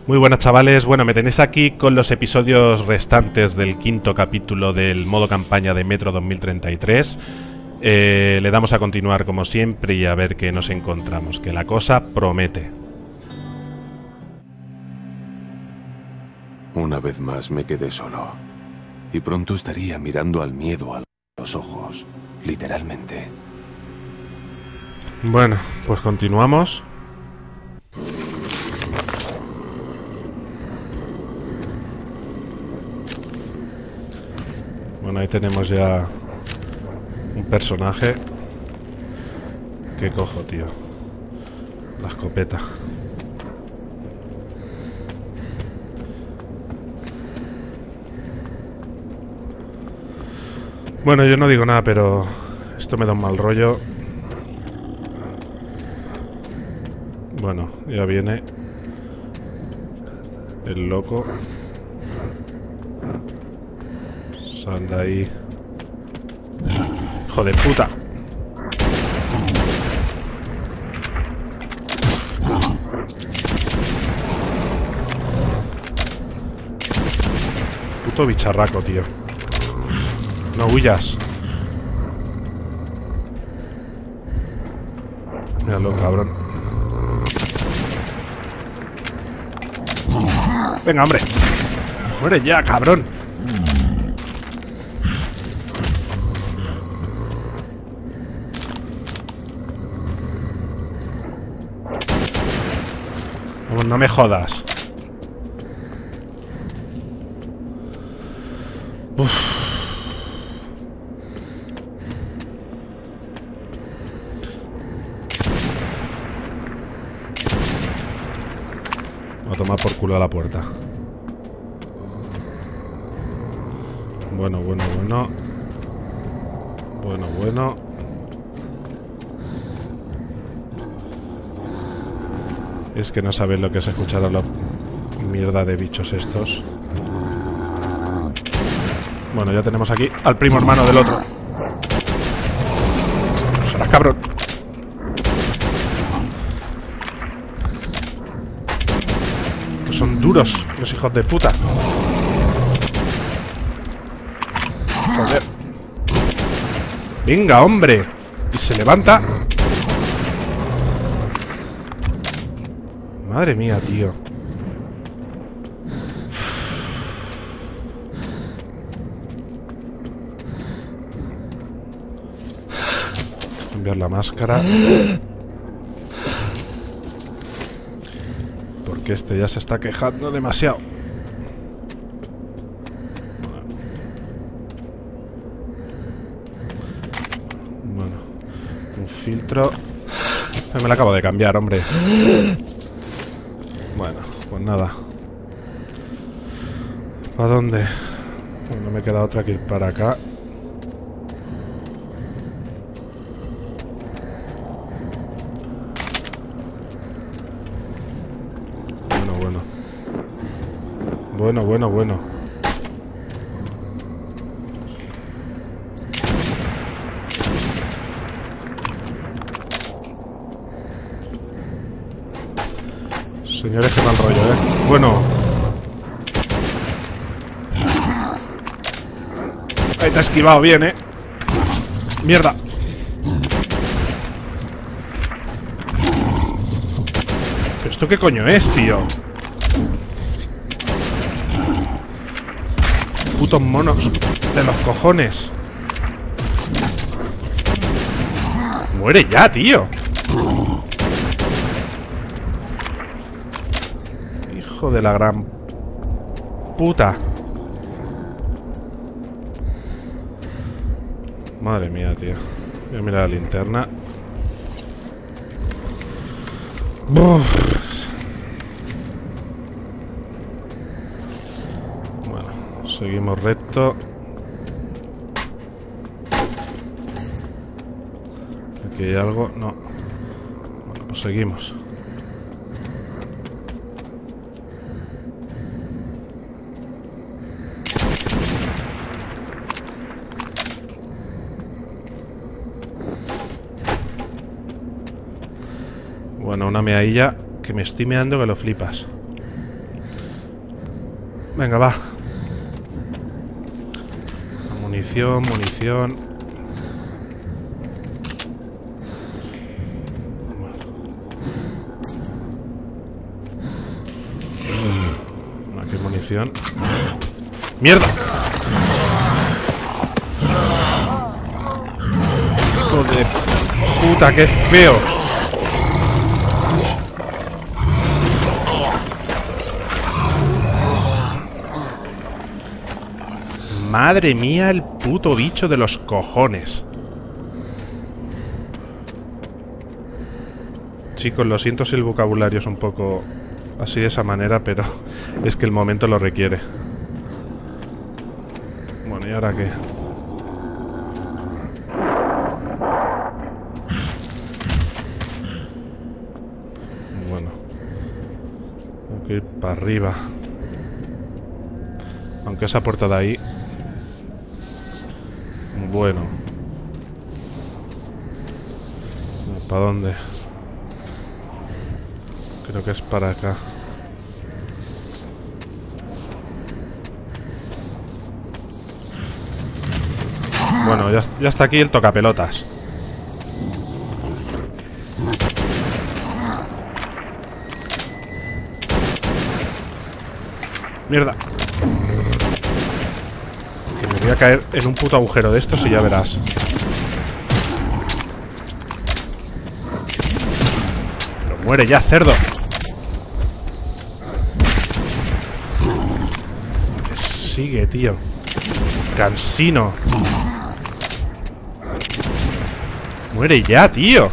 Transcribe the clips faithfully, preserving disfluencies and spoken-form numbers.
Muy buenas, chavales. Bueno, me tenéis aquí con los episodios restantes del quinto capítulo del modo campaña de Metro dos mil treinta y tres. Eh, le damos a continuar como siempre y a ver qué nos encontramos, que la cosa promete. Una vez más me quedé solo. Y pronto estaría mirando al miedo a los ojos, literalmente. Bueno, pues continuamos. Bueno, ahí tenemos ya un personaje. ¿Qué cojo, tío? La escopeta. Bueno, yo no digo nada, pero esto me da un mal rollo. Bueno, ya viene el loco. Sal de ahí. ¡Hijo de puta! Puto bicharraco, tío. No huyas. Míralo, cabrón. Venga, hombre. Muere ya, cabrón. Vamos, no me jodas. Uf. Voy a tomar por culo a la puerta. Bueno, bueno, bueno. Bueno, bueno. Es que no sabes lo que es escuchar a la mierda de bichos estos. Bueno, ya tenemos aquí al primo hermano del otro. Serás cabrón. Que son duros los hijos de puta. Joder. Venga, hombre. Y se levanta. Madre mía, tío. Cambiar la máscara. Porque este ya se está quejando demasiado. Bueno, un filtro. Me la acabo de cambiar, hombre. Bueno, pues nada. ¿Para dónde? Bueno, no me queda otra que ir para acá. Bueno, bueno. Bueno, bueno, bueno. Señores, qué mal rollo, ¿eh? Bueno. Ahí te ha esquivado bien, ¿eh? Mierda. ¿Pero esto qué coño es, tío? Putos monos de los cojones. Muere ya, tío. Hijo de la gran puta. Madre mía, tío. Voy a mirar la linterna. Uf. Bueno, seguimos recto. Aquí hay algo. No. Bueno, pues seguimos. Bueno, una meadilla que me estoy meando que lo flipas. Venga, va. Munición, munición. Mm, aquí munición. ¡Mierda! ¡Hijo de puta, qué feo! Madre mía, el puto bicho de los cojones. Chicos, lo siento si el vocabulario es un poco así de esa manera, pero es que el momento lo requiere. Bueno, ¿y ahora qué? Bueno. Tengo que ir para arriba. Aunque esa puerta de ahí... Bueno. ¿Para dónde? Creo que es para acá. Bueno, ya, ya está aquí el tocapelotas. Mierda. Que me voy a caer en un puto agujero de estos y ya verás. Pero muere ya, cerdo. Sigue, tío. Cansino. Muere ya, tío.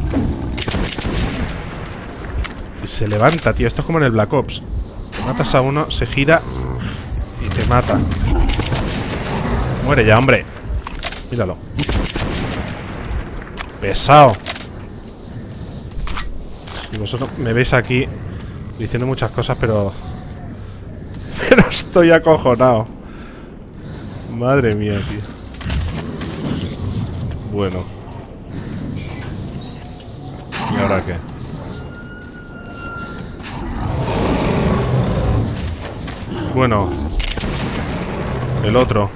Y se levanta, tío. Esto es como en el Black Ops. Matas a uno, se gira y te mata. Muere ya, hombre. Míralo. Pesado. Y vosotros me veis aquí diciendo muchas cosas, pero... Pero estoy acojonado. Madre mía, tío. Bueno. ¿Y ahora qué? Bueno. El otro.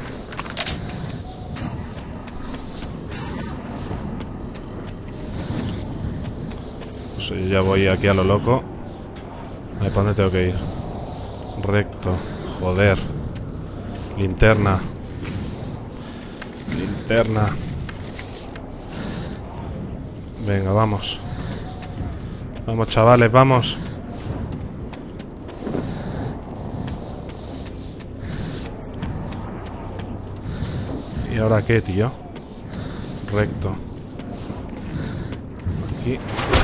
Pues yo ya voy aquí a lo loco. A ver, ¿para dónde tengo que ir? Recto. Joder. Linterna. Linterna. Venga, vamos. Vamos, chavales, vamos. ¿Y ahora qué, tío? Recto. Aquí.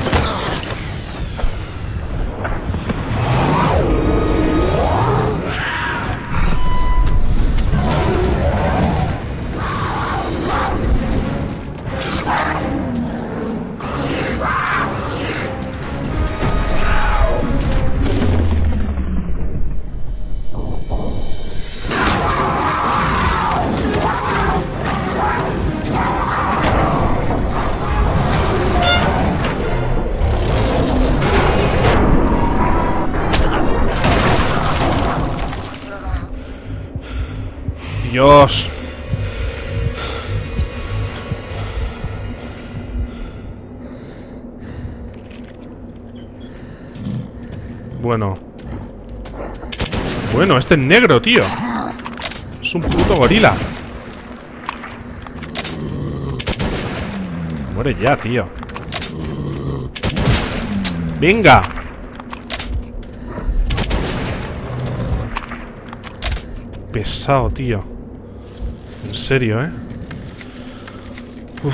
Dios. Bueno. Bueno, este es negro, tío. Es un puto gorila. Muere ya, tío. Venga. Pesado, tío. En serio, ¿eh? Uf.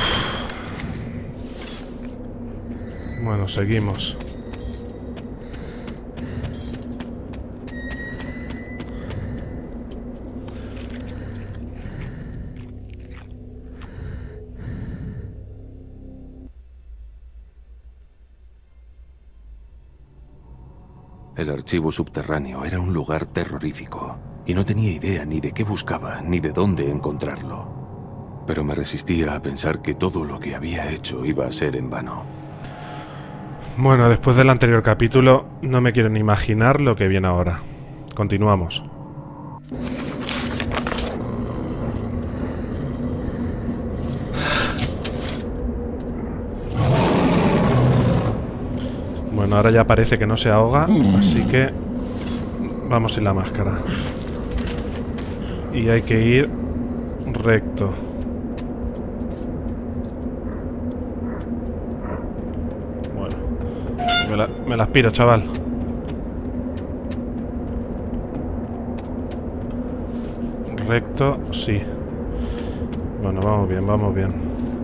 Bueno, seguimos. El archivo subterráneo era un lugar terrorífico, y no tenía idea ni de qué buscaba, ni de dónde encontrarlo. Pero me resistía a pensar que todo lo que había hecho iba a ser en vano. Bueno, después del anterior capítulo, no me quiero ni imaginar lo que viene ahora. Continuamos. Bueno, ahora ya parece que no se ahoga, así que vamos sin la máscara. Y hay que ir recto. Bueno, me la, me la aspiro, chaval. Recto, sí. Bueno, vamos bien, vamos bien.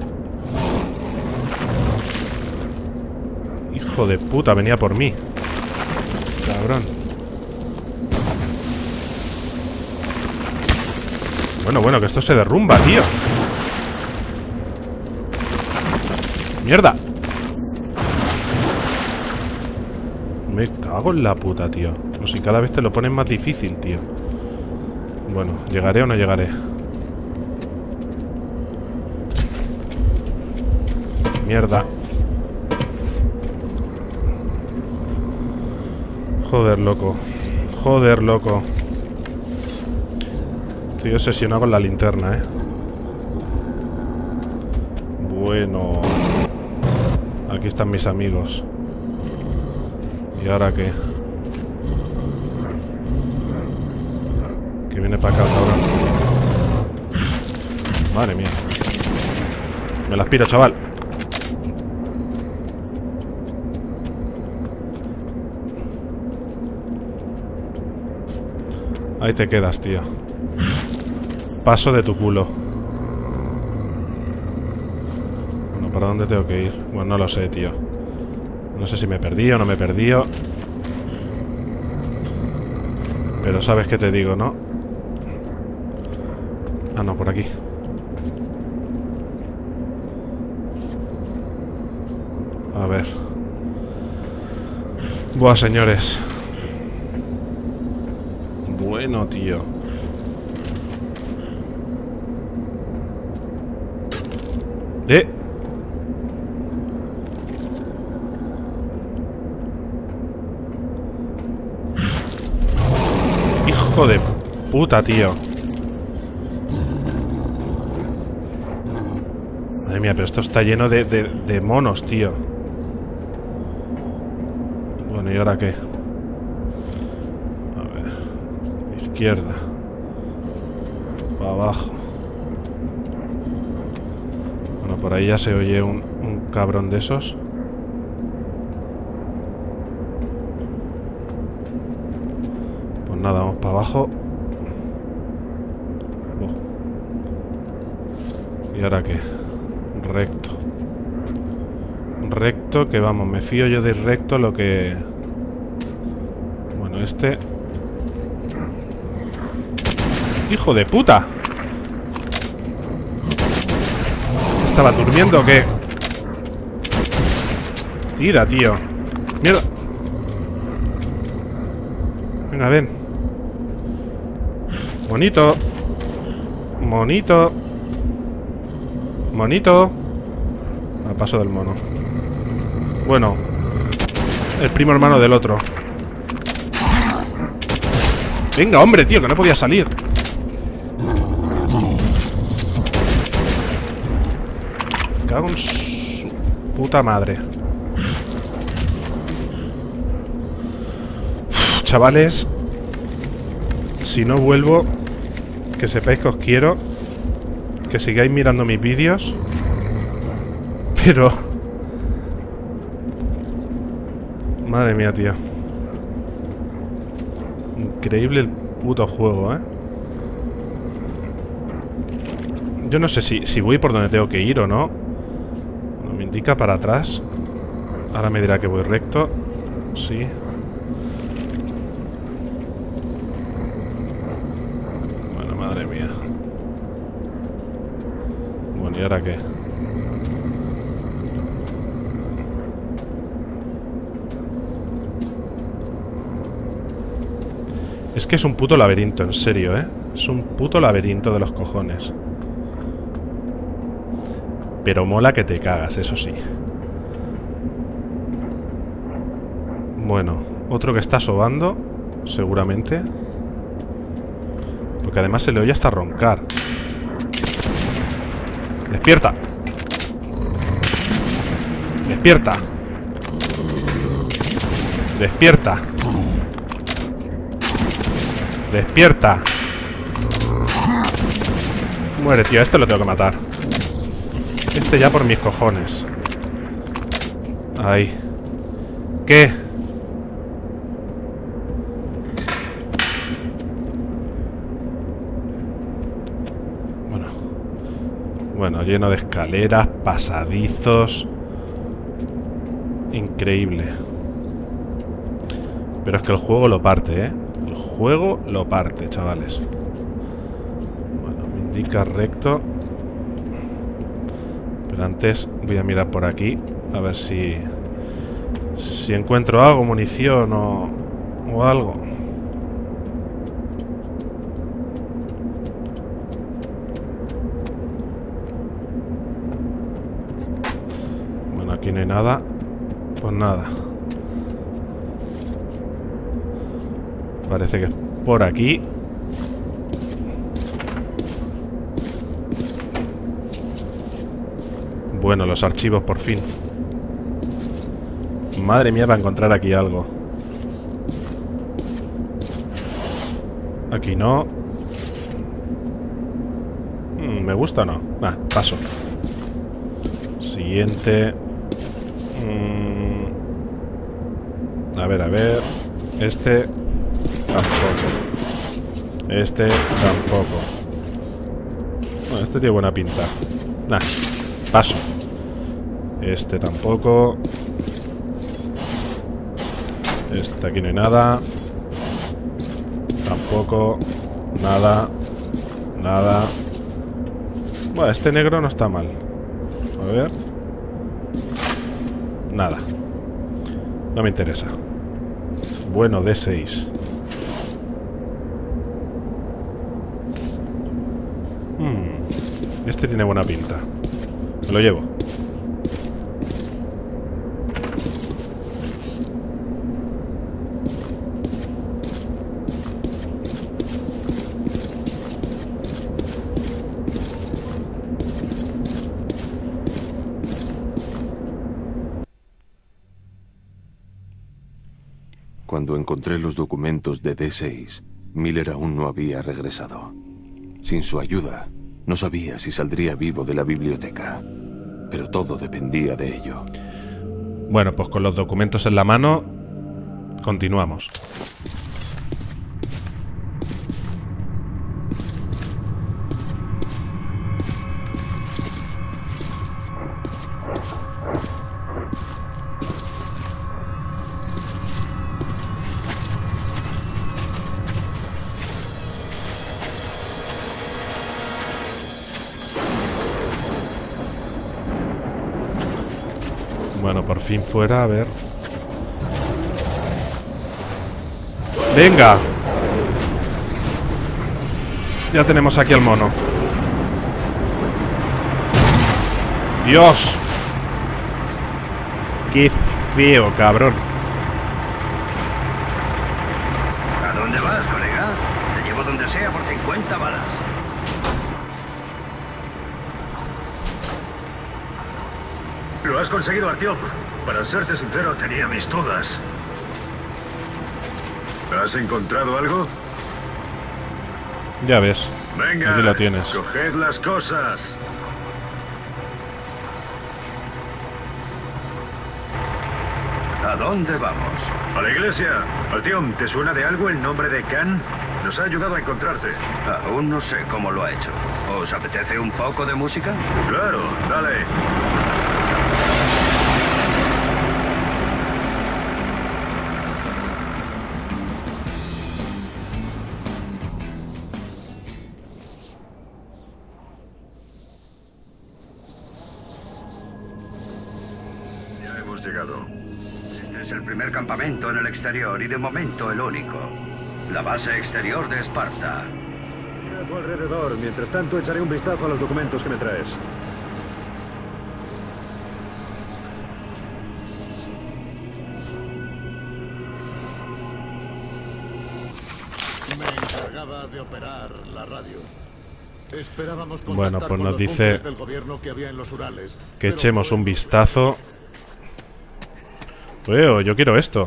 Hijo de puta, venía por mí. Cabrón. Bueno, bueno, que esto se derrumba, tío. ¡Mierda! Me cago en la puta, tío. No sé, cada vez te lo ponen más difícil, tío. Bueno, ¿llegaré o no llegaré? Mierda. Joder, loco. Joder, loco. Estoy obsesionado con la linterna, ¿eh? Bueno. Aquí están mis amigos. ¿Y ahora qué? Que viene para acá, cabrón. Madre mía. Me la aspiro, chaval. Ahí te quedas, tío. Paso de tu culo. Bueno, ¿para dónde tengo que ir? Bueno, no lo sé, tío. No sé si me perdí o no me perdí. Pero sabes qué te digo, ¿no? Ah, no, por aquí. A ver. Buah, señores. Bueno, tío. ¿Eh? Hijo de puta, tío. Madre mía, pero esto está lleno de, de, de monos, tío. Bueno, ¿y ahora qué? A ver. Izquierda. Para abajo. Bueno, por ahí ya se oye un, un cabrón de esos. Pues nada, vamos para abajo. Oh. ¿Y ahora qué? Recto. Recto, que vamos, me fío yo de ir recto lo que... Bueno, este... ¡Hijo de puta! ¿Estaba durmiendo o qué? Tira, tío. ¡Mierda! Venga, ven. Monito. Monito. Monito. Al paso del mono. Bueno. El primo hermano del otro. Venga, hombre, tío, que no podía salir. Me cago en su puta madre. Uf, chavales. Si no vuelvo, que sepáis que os quiero. Que sigáis mirando mis vídeos. Pero... Madre mía, tío. Increíble el puto juego, ¿eh? Yo no sé si, si voy por donde tengo que ir o no. No me indica para atrás. Ahora me dirá que voy recto. Sí. Bueno, madre mía. Bueno, ¿y ahora qué? Es que es un puto laberinto, en serio, ¿eh? Es un puto laberinto de los cojones. Pero mola que te cagas, eso sí. Bueno, otro que está sobando, seguramente. Porque además se le oye hasta roncar. ¡Despierta! ¡Despierta! ¡Despierta! ¡Despierta! Muere, tío. Este lo tengo que matar. Este ya por mis cojones. Ahí. ¿Qué? Bueno. Bueno, lleno de escaleras, pasadizos. Increíble. Pero es que el juego lo parte, ¿eh? El juego lo parte, chavales. Bueno, me indica recto. Pero antes voy a mirar por aquí. A ver si... Si encuentro algo, munición o... O algo. Bueno, aquí no hay nada. Pues nada. Parece que es por aquí. Bueno, los archivos por fin. Madre mía, para encontrar aquí algo. Aquí no. Mm, ¿Me gusta o no? Ah, paso. Siguiente. Mm. A ver, a ver. Este tampoco. Este tampoco. Bueno, este tiene buena pinta. Nah, paso. Este tampoco. Este aquí no hay nada. Tampoco. Nada. Nada. Bueno, este negro no está mal. A ver. Nada. No me interesa. Bueno, D seis. Hmm. Este tiene buena pinta. Me lo llevo. Cuando encontré los documentos de D seis, Miller aún no había regresado. Sin su ayuda, no sabía si saldría vivo de la biblioteca, pero todo dependía de ello. Bueno, pues con los documentos en la mano, continuamos. Bueno, por fin fuera, a ver. ¡Venga! Ya tenemos aquí al mono. ¡Dios! ¡Qué feo, cabrón! ¿A dónde vas, colega? Te llevo donde sea por cincuenta balas. Lo has conseguido, Artyom. Para serte sincero, tenía mis dudas. ¿Has encontrado algo? Ya ves. Venga, aquí lo tienes. Coged las cosas. ¿A dónde vamos? A la iglesia. Artyom, ¿te suena de algo el nombre de Khan? Nos ha ayudado a encontrarte. Aún no sé cómo lo ha hecho. ¿Os apetece un poco de música? Claro, dale. Ya hemos llegado. Este es el primer campamento en el exterior y de momento el único. La base exterior de Esparta. A tu alrededor. Mientras tanto, echaré un vistazo a los documentos que me traes. encargaba de operar la radio. Esperábamos Bueno, contactar pues con nos los dice búnkeres del gobierno que había en los Urales, que pero echemos fue- un vistazo. Veo, yo quiero esto.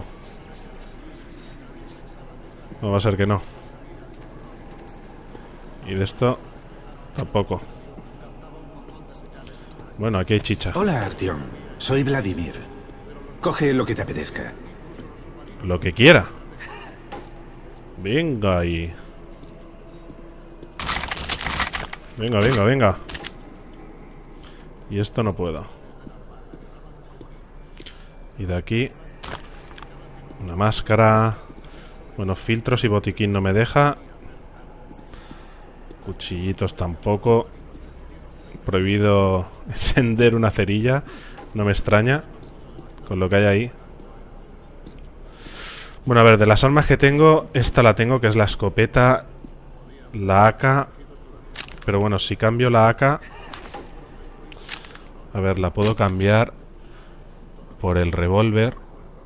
No va a ser que no. Y de esto tampoco. Bueno, aquí hay chicha. Hola, Artyom. Soy Vladimir. Coge lo que te apetezca. Lo que quiera. Venga ahí. Venga, venga, venga. Y esto no puedo. Y de aquí una máscara. Bueno, filtros y botiquín no me deja. Cuchillitos tampoco. Prohibido encender una cerilla. No me extraña con lo que hay ahí. Bueno, a ver, de las armas que tengo, esta la tengo, que es la escopeta, la A K. Pero bueno, si cambio la A K, a ver, la puedo cambiar por el revólver.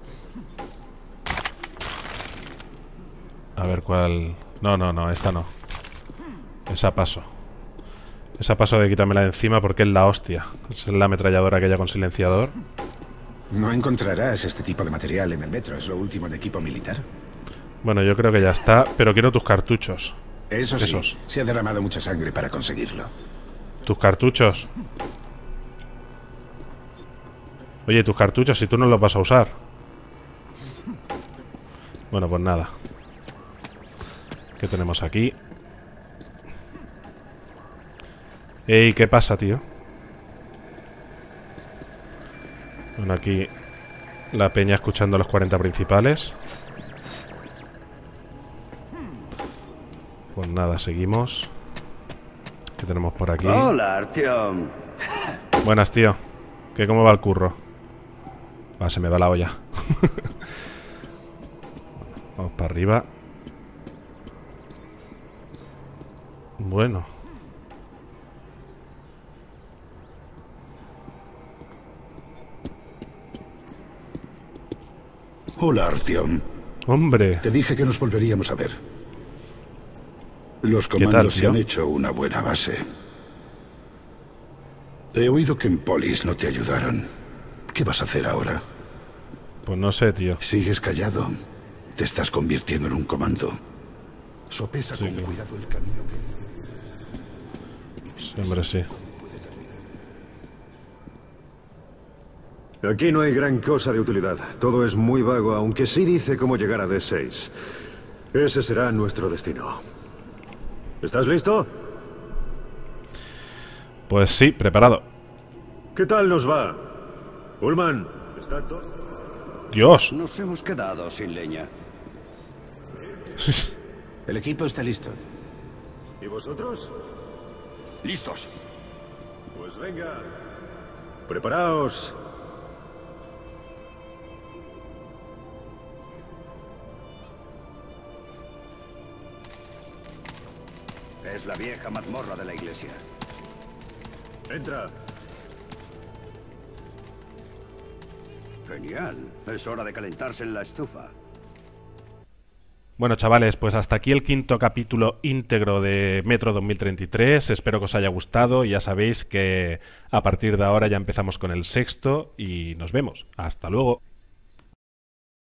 A ver cuál... No, no, no, esta no. Esa paso. Esa paso de quitármela de encima porque es la hostia. Es la ametralladora aquella con silenciador. No encontrarás este tipo de material en el metro. Es lo último de equipo militar. Bueno, yo creo que ya está, pero quiero tus cartuchos. Eso sí, Esos. se ha derramado mucha sangre para conseguirlo. Tus cartuchos. Oye, tus cartuchos, si tú no los vas a usar. Bueno, pues nada. ¿Qué tenemos aquí? Ey, ¿qué pasa, tío? Bueno, aquí la peña escuchando los cuarenta principales. Pues nada, seguimos. ¿Qué tenemos por aquí? Hola, Artyom. Buenas, tío. ¿Qué cómo va el curro? Ah, se me va la olla. Vamos para arriba. Bueno. Hola, Artyom. Hombre. Te dije que nos volveríamos a ver. Los ¿Qué tal, comandos se tío? han hecho una buena base. He oído que en Polis no te ayudaron. ¿Qué vas a hacer ahora? Pues no sé, tío. Sigues callado. Te estás convirtiendo en un comando. Sopesa Sí, con claro. cuidado el camino que... Sí, hombre, sí. Aquí no hay gran cosa de utilidad. Todo es muy vago, aunque sí dice cómo llegar a D seis. Ese será nuestro destino. ¿Estás listo? Pues sí, preparado. ¿Qué tal nos va? Ullman, ¿está todo? Dios. Nos hemos quedado sin leña. El equipo está listo. ¿Y vosotros? ¿Listos? Pues venga. Preparaos. Es la vieja mazmorra de la iglesia. Entra. Genial. Es hora de calentarse en la estufa. Bueno, chavales, pues hasta aquí el quinto capítulo íntegro de Metro dos mil treinta y tres. Espero que os haya gustado. Ya sabéis que a partir de ahora ya empezamos con el sexto y nos vemos. Hasta luego.